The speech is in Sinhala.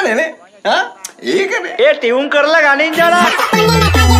ने हां एक ने ए ट्यून कर लगा नहीं जाना।